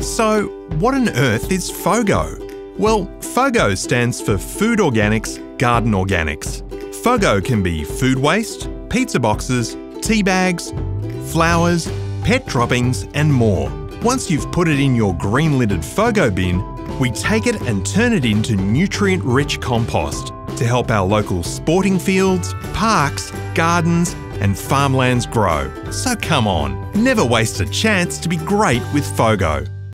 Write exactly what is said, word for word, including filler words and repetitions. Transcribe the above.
So, what on earth is FOGO? Well, FOGO stands for Food Organics, Garden Organics. FOGO can be food waste, pizza boxes, tea bags, flowers, pet droppings and more. Once you've put it in your green-lidded FOGO bin, we take it and turn it into nutrient-rich compost to help our local sporting fields, parks, gardens and farmlands grow. So come on, never waste a chance to be great with FOGO.